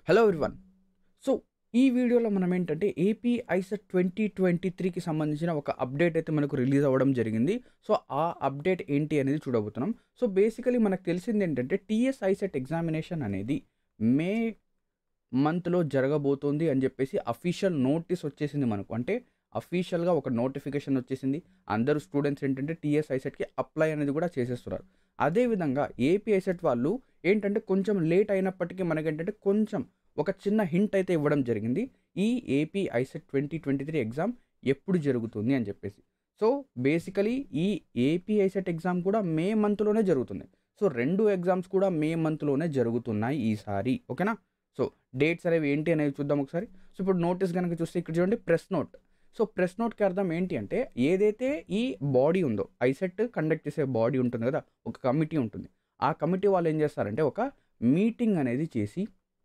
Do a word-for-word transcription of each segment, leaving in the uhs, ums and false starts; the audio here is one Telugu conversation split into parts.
Hello everyone. సో, ఈ వీడియోలో మనం ఏంటంటే ఏపీ ఐసెట్ ట్వంటీ ట్వంటీ త్రీకి సంబంధించిన ఒక అప్డేట్ అయితే మనకు రిలీజ్ అవ్వడం జరిగింది. సో, ఆ అప్డేట్ ఏంటి అనేది చూడబోతున్నాం. సో, బేసికలీ మనకు తెలిసింది ఏంటంటే టీఎస్ ఐసెట్ ఎగ్జామినేషన్ అనేది మే మంత్‌లో జరగబోతోంది అని చెప్పేసి అఫీషియల్ నోటీస్ వచ్చేసింది మనకు. అంటే అఫీషియల్‌గా ఒక నోటిఫికేషన్ వచ్చేసింది. అందరూ స్టూడెంట్స్ ఏంటంటే టీఎస్ ఐసెట్‌కి అప్లై అనేది కూడా చేసేస్తున్నారు. అదే విధంగా ఏపీ ఐసెట్ వాళ్ళు ఏంటంటే కొంచెం లేట్ అయినప్పటికీ మనకేంటంటే కొంచెం ఒక చిన్న హింట్ అయితే ఇవ్వడం జరిగింది. ఈ AP ICET twenty twenty three exam ఎప్పుడు జరుగుతుంది అని చెప్పేసి. సో, బేసికలీ ఈ ఏపీ ఐసెట్ ఎగ్జామ్ కూడా మే మంత్‌లోనే జరుగుతుంది. సో, రెండు ఎగ్జామ్స్ కూడా మే మంత్‌లోనే జరుగుతున్నాయి ఈసారి. ఓకేనా? సో, డేట్స్ అనేవి ఏంటి అనేవి చూద్దాం ఒకసారి. సో, ఇప్పుడు నోటీస్ గనుక చూస్తే ఇక్కడ చూడండి ప్రెస్ నోట్. సో, ప్రెస్ నోట్‌కి అర్థం ఏంటి అంటే ఏదైతే ఈ బాడీ ఉందో ఐసెట్ కండక్ట్ చేసే బాడీ ఉంటుంది కదా! ఒక కమిటీ ఉంటుంది. ఆ కమిటీ వాళ్ళు ఏం చేస్తారంటే ఒక మీటింగ్ అనేది చేసి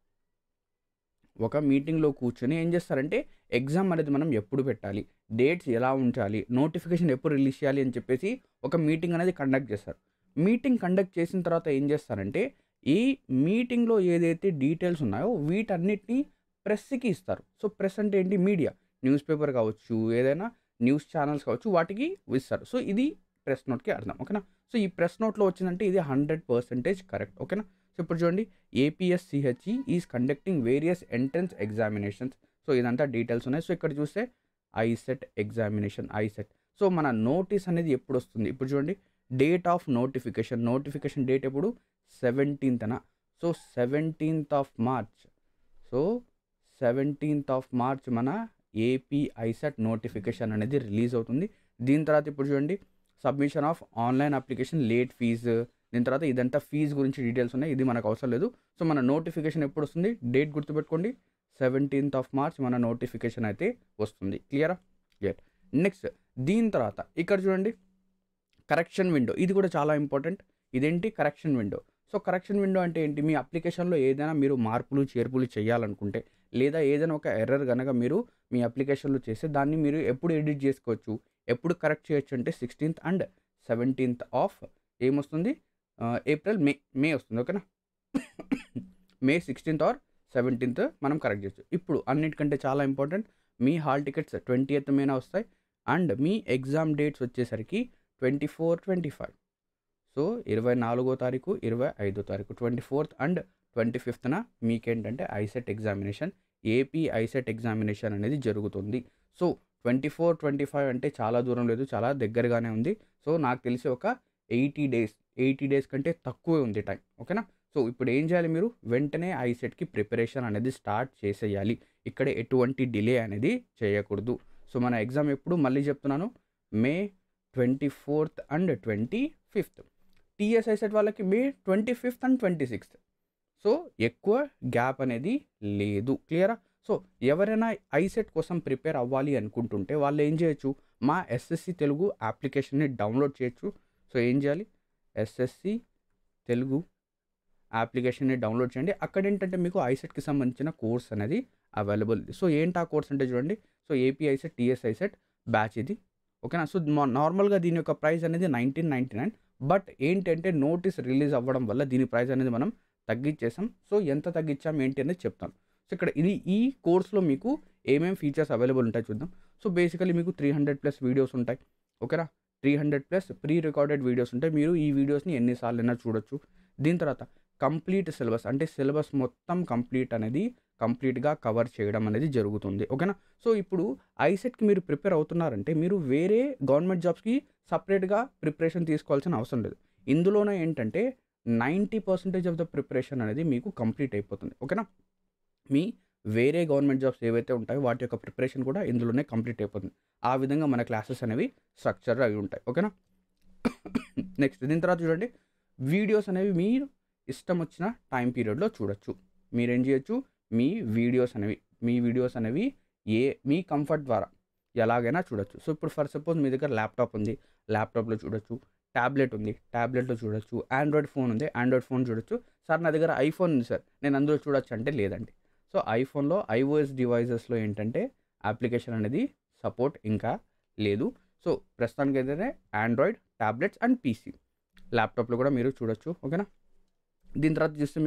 ఒక మీటింగ్‌లో కూర్చొని ఏం చేస్తారంటే ఎగ్జామ్ అనేది మనం ఎప్పుడు పెట్టాలి? డేట్స్ ఎలా ఉంచాలి? నోటిఫికేషన్ ఎప్పుడు రిలీజ్ చేయాలి? అని చెప్పేసి ఒక మీటింగ్ అనేది కండక్ట్ చేస్తారు. మీటింగ్ కండక్ట్ చేసిన తర్వాత ఏం చేస్తారంటే ఈ మీటింగ్‌లో ఏదైతే డీటెయిల్స్ ఉన్నాయో వీటన్నిటిని ప్రెస్‌కి ఇస్తారు. సో, ప్రెస్ అంటే ఏంటి? మీడియా. న్యూస్ పేపర్ కావచ్చు, ఏదైనా న్యూస్ ఛానెల్స్ కావచ్చు వాటికి ఇస్తారు. సో, ఇది ప్రెస్ నోట్‌కి అర్థం. ఓకేనా? సో, ఈ ప్రెస్ నోట్‌లో వచ్చిందంటే ఇది హండ్రెడ్ పర్సెంటేజ్ కరెక్ట్. ఓకేనా? సో, ఇప్పుడు చూడండి APSCHE is conducting various entrance examinations. So, ఇదంతా డీటెయిల్స్ ఉన్నాయి. సో, ఇక్కడ చూస్తే ఐసెట్ ఎగ్జామినేషన్ ఐసెట్. సో, మన నోటీస్ అనేది ఎప్పుడు వస్తుంది? ఇప్పుడు చూడండి date of notification. Notification date ఎప్పుడు? సెవెంటీన్త్‌న. So, seventeenth of March. So, seventeenth of March మన ఏపీ ఐసెట్ నోటిఫికేషన్ అనేది రిలీజ్ అవుతుంది. దీని తర్వాత ఇప్పుడు చూడండి submission of online application late fee. దీని తర్వాత ఇదంతా ఫీజు గురించి డీటెయిల్స్ ఉన్నాయి. ఇది మనకు అవసరం లేదు. సో, మన నోటిఫికేషన్ ఎప్పుడు వస్తుంది? డేట్ గుర్తుపెట్టుకోండి. సెవెంటీన్త్ ఆఫ్ మార్చ్ మన నోటిఫికేషన్ అయితే వస్తుంది. క్లియరా? క్లియర్. నెక్స్ట్ దీని తర్వాత ఇక్కడ చూడండి కరెక్షన్ విండో. ఇది కూడా చాలా ఇంపార్టెంట్. ఇదేంటి? Correction window. So, correction window అంటే ఏంటి? మీ అప్లికేషన్‌లో ఏదైనా మీరు మార్పులు, చేర్పులు చేయాలనుకుంటే లేదా ఏదైనా ఒక ఎర్రర్ గనక మీరు మీ అప్లికేషన్‌లో చేస్తే దాన్ని మీరు ఎప్పుడు ఎడిట్ చేసుకోవచ్చు? ఎప్పుడు కరెక్ట్ చేయొచ్చు అంటే సిక్స్టీన్త్ అండ్ సెవెంటీన్త్ ఆఫ్ ఏమొస్తుంది? ఆహ్, ఏప్రిల్, మే మే వస్తుంది. ఓకేనా? మే సిక్స్టీన్త్ ఆర్ సెవెంటీన్త్ మనం కరెక్ట్ చేయొచ్చు. ఇప్పుడు అన్నిటికంటే చాలా ఇంపార్టెంట్ మీ హాల్ టికెట్స్ ట్వంటీయత్ మేన వస్తాయి. అండ్ మీ ఎగ్జామ్ డేట్స్ వచ్చేసరికి twenty four, twenty five. So, ఇరవై నాలుగో తారీఖు, ఇరవై ఐదో తారీఖు, ట్వంటీ ఫోర్త్ అండ్ ట్వంటీ ఫిఫ్త్‌న మీకేంటంటే ICET examination, AP ICET examination అనేది జరుగుతుంది. So, twenty four, twenty five అంటే చాలా దూరం లేదు. చాలా దగ్గరగానే ఉంది. సో, నాకు తెలిసి ఒక ఎయిటీ డేస్, ఎయిటీ డేస్ కంటే తక్కువే ఉంది టైం. ఓకేనా? సో, ఇప్పుడు ఏం చేయాలి మీరు? వెంటనే ఐసెట్‌కి ప్రిపరేషన్ అనేది స్టార్ట్ చేసేయాలి. ఇక్కడ ఎటువంటి డిలే అనేది చేయకూడదు. సో, మన ఎగ్జామ్ ఎప్పుడు? మళ్ళీ చెప్తున్నాను. May twenty fourth and twenty fifth. TS ICET వాళ్ళకి May twenty fifth and twenty sixth. So, ఎక్కువ గ్యాప్ అనేది లేదు. క్లియరా? సో, ఎవరైనా ఐసెట్ కోసం ప్రిపేర్ అవ్వాలి అనుకుంటుంటే వాళ్ళు ఏం చేయొచ్చు? మా ఎస్ఎస్సి తెలుగు అప్లికేషన్‌ని డౌన్లోడ్ చేయొచ్చు. సో, ఏం చేయాలి? ఎస్ఎస్సి తెలుగు అప్లికేషన్‌ని డౌన్లోడ్ చేయండి. అక్కడ ఏంటంటే మీకు ఐసెట్‌కి సంబంధించిన కోర్స్ అనేది అవైలబుల్ ఉంది. సో, ఏంటి ఆ కోర్స్ అంటే చూడండి. So, AP ICET, TS ICET batch ఇది. ఓకేనా? సో, మా నార్మల్‌గా దీని యొక్క ప్రైస్ అనేది నైన్టీన్ నైన్టీ నైన్. బట్ ఏంటంటే నోటీస్ రిలీజ్ అవ్వడం వల్ల దీని ప్రైస్ అనేది మనం తగ్గించేసాం. సో, ఎంత తగ్గించాం ఏంటి అనేది చెప్తాను. సో, ఇక్కడ ఇది ఈ కోర్స్‌లో మీకు ఏమేం ఫీచర్స్ అవైలబుల్ ఉంటాయో చూద్దాం. సో, బేసికల్లీ మీకు త్రీ హండ్రెడ్ ప్లస్ వీడియోస్ ఉంటాయి. ఓకేనా? Three hundred plus pre recorded videos ఉంటాయి. మీరు ఈ వీడియోస్‌ని ఎన్ని సార్లైనా చూడొచ్చు. దీని తర్వాత కంప్లీట్ సిలబస్ అంటే సిలబస్ మొత్తం కంప్లీట్ అనేది కంప్లీట్‌గా కవర్ చేయడం అనేది జరుగుతుంది. ఓకేనా? సో, ఇప్పుడు ఐసెట్‌కి మీరు ప్రిపేర్ అవుతున్నారంటే మీరు వేరే గవర్నమెంట్ జాబ్స్‌కి సెపరేట్‌గా ప్రిపరేషన్ తీసుకోవాల్సిన అవసరం లేదు. ఇందులోనే ఏంటంటే ninety percentage of the preparation అనేది మీకు కంప్లీట్ అయిపోతుంది. ఓకేనా? మీ వేరే గవర్నమెంట్ జాబ్స్ ఏవైతే ఉంటాయో వాటి యొక్క ప్రిపరేషన్ కూడా ఇందులోనే కంప్లీట్ అయిపోతుంది. ఆ విధంగా మన క్లాసెస్ అనేవి స్ట్రక్చర్ అయి ఉంటాయి. ఓకేనా? నెక్స్ట్ దీని తర్వాత చూడండి వీడియోస్ అనేవి మీరు ఇష్టం వచ్చిన టైం పీరియడ్‌లో చూడొచ్చు. మీరేం చేయొచ్చు? మీ వీడియోస్ అనేవి మీ వీడియోస్ అనేవి ఏ మీ కంఫర్ట్ ద్వారా ఎలాగైనా చూడొచ్చు. సో, ఇప్పుడు ఫర్ సపోజ్ మీ దగ్గర ల్యాప్‌టాప్ ఉంది. ల్యాప్‌టాప్‌లో చూడొచ్చు. టాబ్లెట్ ఉంది. టాబ్లెట్‌లో చూడొచ్చు. ఆండ్రాయిడ్ ఫోన్ ఉంది. ఆండ్రాయిడ్ ఫోన్ చూడొచ్చు. సార్ నా దగ్గర ఐఫోన్ ఉంది సార్. నేను అందులో చూడొచ్చు అంటే లేదండి. సో, ఐఫోన్‌లో ఐఓఎస్ డివైసెస్‌లో ఏంటంటే అప్లికేషన్ అనేది సపోర్ట్ ఇంకా లేదు. సో, ప్రస్తుతానికైతే ఆండ్రాయిడ్, టాబ్లెట్స్ అండ్ పీసీ. ల్యాప్‌టాప్‌లో కూడా మీరు చూడొచ్చు. ఓకేనా? దీని తర్వాత చూస్తే మీకు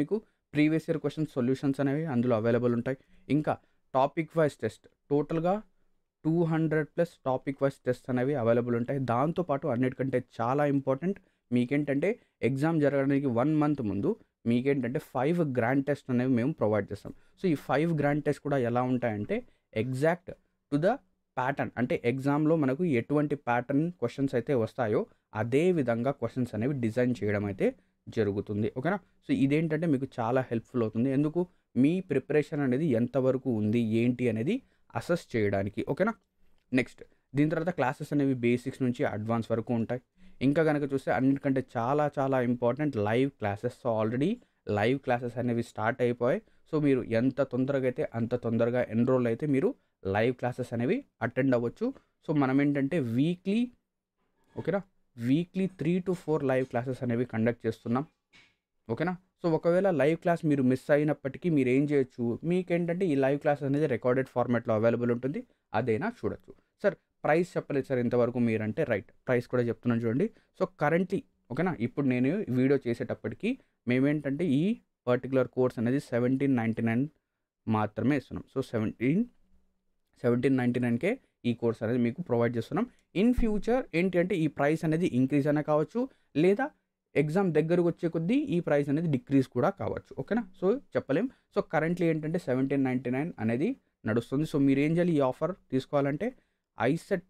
ప్రీవియస్ ఇయర్ క్వశ్చన్ సొల్యూషన్స్ అనేవి అందులో అవైలబుల్ ఉంటాయి. ఇంకా టాపిక్ వైజ్ టెస్ట్ టోటల్‌గా two hundred plus topic wise test అనేవి అవైలబుల్ ఉంటాయి. దాంతోపాటు అన్నిటికంటే చాలా ఇంపార్టెంట్ మీకేంటంటే ఎగ్జామ్ జరగడానికి వన్ మంత్ ముందు మీకేంటంటే ఫైవ్ గ్రాండ్ టెస్ట్ అనేవి మేము ప్రొవైడ్ చేస్తాం. సో ఈ ఫైవ్ గ్రాండ్ టెస్ట్ కూడా ఎలా ఉంటాయంటే ఎగ్జాక్ట్ టు ద ప్యాటర్న్, అంటే ఎగ్జామ్‌లో మనకు ఎటువంటి ప్యాటర్న్ క్వెషన్స్ అయితే వస్తాయో అదే విధంగా క్వెషన్స్ అనేవి డిజైన్ చేయడం అయితే జరుగుతుంది. ఓకేనా? సో ఇదేంటంటే మీకు చాలా హెల్ప్‌ఫుల్ అవుతుంది. ఎందుకు? మీ ప్రిపరేషన్ అనేది ఎంతవరకు ఉంది, ఏంటి అనేది అసెస్ చేయడానికి. ఓకేనా? నెక్స్ట్ దీని తర్వాత క్లాసెస్ అనేవి బేసిక్స్ నుంచి అడ్వాన్స్ వరకు ఉంటాయి. ఇంకా గనక చూస్తే అన్నిటికంటే చాలా చాలా important live classes. So already live classes అనేవి స్టార్ట్ అయిపోయాయి. సో మీరు ఎంత తొందరగా అయితే అంత తొందరగా ఎన్రోల్ అయితే మీరు లైవ్ క్లాసెస్ అనేవి అటెండ్ అవ్వచ్చు. సో మనం ఏంటంటే వీక్లీ ఓకేనా weekly three to four live classes అనేవి కండక్ట్ చేస్తున్నాం. ఓకేనా? సో ఒకవేళ లైవ్ క్లాస్ మీరు మిస్ అయినప్పటికీ మీరు ఏం చేయొచ్చు, మీకేంటంటే ఈ లైవ్ క్లాస్ అనేది రికార్డెడ్ ఫార్మాట్లో అవైలబుల్ ఉంటుంది, అదైనా చూడొచ్చు. సార్ ప్రైస్ చెప్పలేదు సార్ ఇంతవరకు మీరంటే, రైట్ ప్రైస్ కూడా చెప్తున్నాను చూడండి. సో కరెంట్లీ ఓకేనా, ఇప్పుడు నేను వీడియో చేసేటప్పటికి మేమేంటంటే ఈ పర్టికులర్ కోర్స్ అనేది సెవెంటీన్ నైంటీ నైన్ మాత్రమే ఇస్తున్నాం. సో సెవెంటీన్ సెవెంటీన్ నైంటీ నైన్కే ఈ కోర్స్ అనేది మీకు ప్రొవైడ్ చేస్తున్నాం. ఇన్ ఫ్యూచర్ ఏంటి అంటే ఈ ప్రైస్ అనేది ఇంక్రీజ్ అయినా కావచ్చు, లేదా ఎగ్జామ్ దగ్గరకు వచ్చే కొద్దీ ఈ ప్రైస్ అనేది డిక్రీజ్ కూడా కావచ్చు. ఓకేనా? సో చెప్పలేం. సో కరెంట్లీ ఏంటంటే సెవెంటీన్ నైంటీ నైన్ అనేది నడుస్తుంది. సో మీరు ఏం చేయాలి, ఈ ఆఫర్ తీసుకోవాలంటే ఐసెట్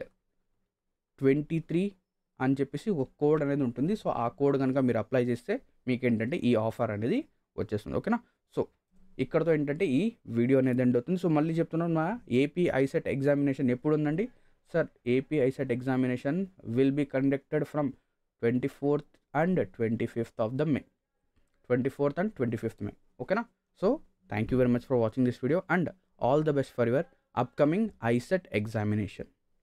ట్వంటీ త్రీ అని చెప్పేసి ఒక కోడ్ అనేది ఉంటుంది. సో ఆ కోడ్ కనుక మీరు అప్లై చేస్తే మీకేంటంటే ఈ ఆఫర్ అనేది వచ్చేస్తుంది. ఓకేనా? సో ఇక్కడతో ఏంటంటే ఈ వీడియో అనేది ఎండ్ అవుతుంది. సో మళ్ళీ చెప్తున్నాను, మా ఏపీ ఐసెట్ ఎగ్జామినేషన్ ఎప్పుడు ఉందండి sir? AP ICET examination will be conducted from twenty fourth and twenty fifth of the May twenty fourth and twenty fifth May. ఓకేనా? So thank you very much for watching this video and all the best for your upcoming ICET examination.